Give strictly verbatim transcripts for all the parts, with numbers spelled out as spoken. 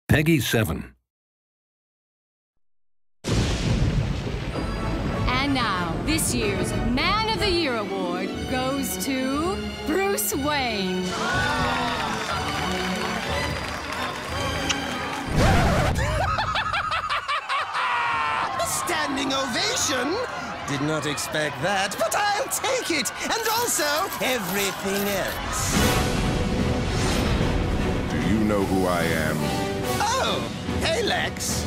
Peggy seven. And now, this year's Man of the Year award goes to Bruce Wayne. A standing ovation? Did not expect that, but I'll take it, and also everything else. Do you know who I am? Oh, hey, Lex.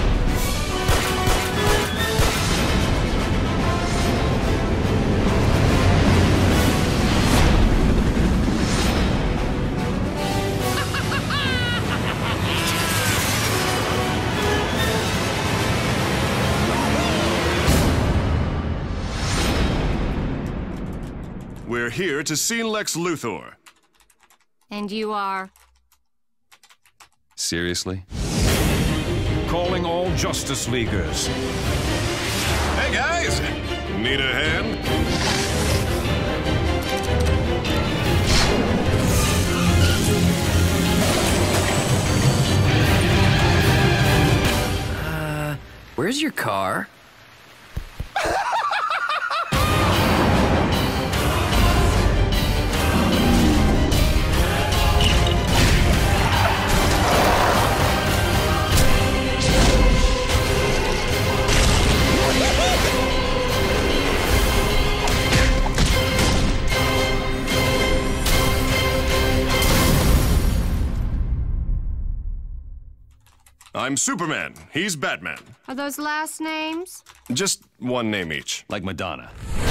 We're here to see Lex Luthor. And you are? Seriously? Calling all Justice Leaguers. Hey, guys! Need a hand? Uh, where's your car? I'm Superman. He's Batman. Are those last names? Just one name each. Like Madonna.